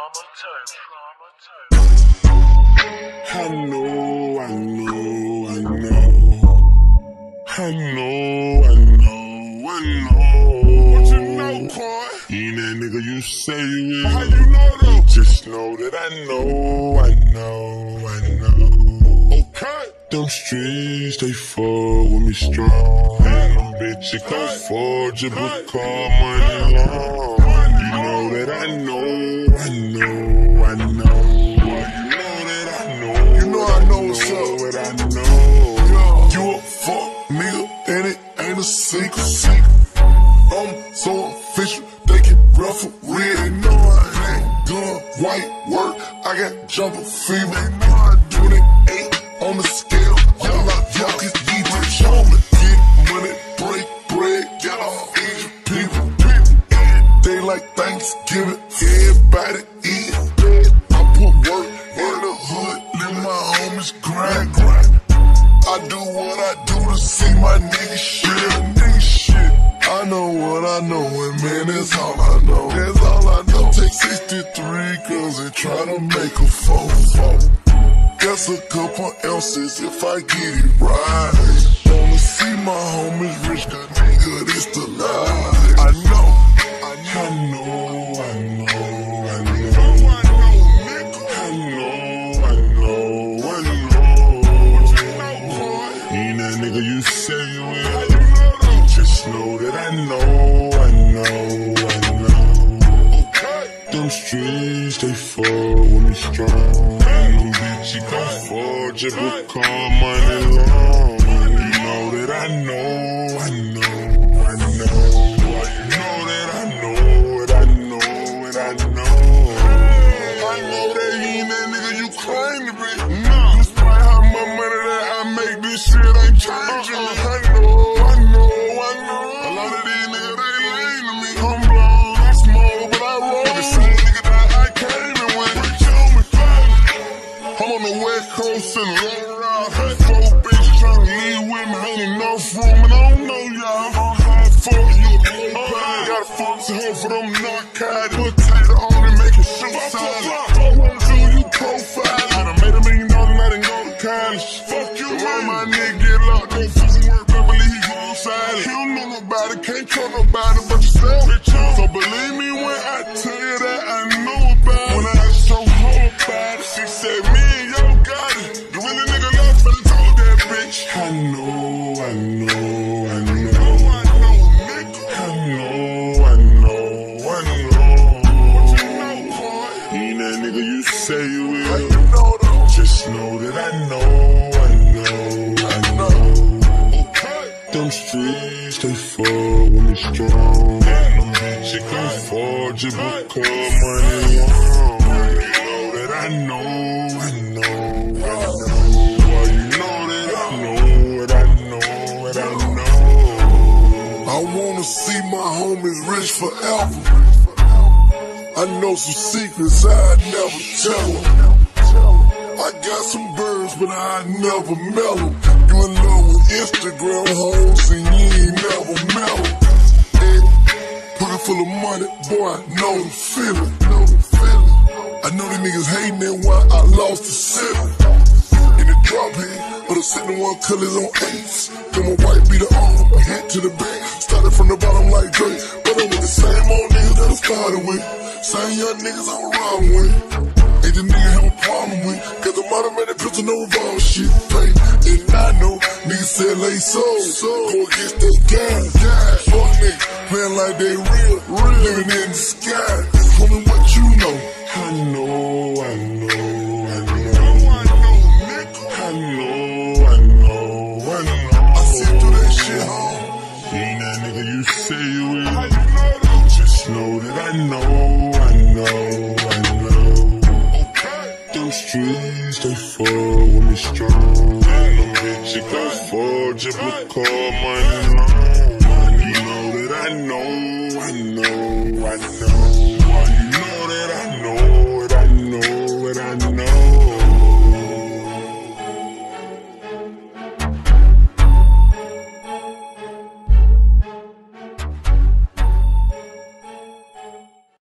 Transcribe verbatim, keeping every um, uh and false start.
I know, I know, I know. I know, I know, I know. What you know, boy? You ain't that nigga you say you is. How you know though? Just know that I know, I know, I know. Okay. Them streets, they fuck with me strong. Hey. Them bitches can't afford you because money long. You know that I know, I know, I know. What I know, you a fuck nigga, and it ain't a secret. I'm so official, they get rough for real. They know I ain't doing white work, I got jumper fever. They know I twenty-eight on the scale, all I y'all can eat the show me. Get money, break bread, get all Asian people. And they like Thanksgiving, everybody eat. I put work in the hood, let my homies grind, grind. I do what I do to see my nigga shit, nigga shit. I know what I know, and man, that's all I know. That's all I know. Take sixty-three cause they try to make a four four. That's a couple ounces if I get it right. Wanna see my homies rich, cause nigga, this the life. I know, I know, I know, I know, I know, I know, I know, I know. Ain't that nigga you say you is. Just know that I know, I know, I know. Them streets, they fuck with me strong. Them bitches can't afford you because money long. You know that I know, I know, I know. You know that I know it, I know it, I know. I know that he ain't that nigga you claim to be. No. Despite how much money that I make, this shit ain't changing. I know, I know, I know. A lot of these niggas, they lame to me. I'm blown, I'm small, but I roll. The same nigga that I came in with. I'm on the west coast and roll around. Four bitches trying to leave with me, ain't enough room, and I don't know y'all. I'm high for you, a low pie. Gotta focus home for them narcotics. Potato on it, make it shoot solid. Fuck one, two, you profile. I done made a million dollars, I done go to college. Fuck you, man. My nigga get locked up for some work, but believe he go outside. He don't know nobody, can't trust nobody but yourself. So believe me when I tell you that I know about it. When I asked your hoe about it, she said, me and yo got it. The really nigga left and told that bitch. I know, I know, I know. I know, nigga. I know, I know, I know. What you know, boy? Ain't that nigga you say you is. How you know though? Just know that I know, I know, I know. Okay. Them streets, they fuck with me strong. Them bitches can't afford you because money long. You know that I know, I know, I know. Well, you know that I know it, I know it, I know. I wanna see my homies rich forever. I know some secrets I'd never tell them. I got some birds, but I never met them. You in love with Instagram hoes and you ain't never met them. Pocket full of money, boy, I know the feeling. I know these niggas hating it why I lost the city. In the drop head, but the seventy-one colors on eights. Then my white beat the arm, hit to the back. Started from the bottom like Drake, but I'm with the same old niggas that I started with. Same young niggas I'm around with. Ain't the nigga have a problem with, cause the automatic pistol no revolver shit. Play, and I know niggas say they sold, so go against that gang. Fuck niggas, playing like they real, real, living in the sky. Homie, what you know? I know, I know, I know. I know, nigga. I know, I know, I know. I see through that shit, huh? Ain't that nigga you say you is. How you know though? Just know that I know, I know, I know. Okay. Them streets, they fuck with me strong. Them bitches can't afford you because money long. You know that I know, I know, I know.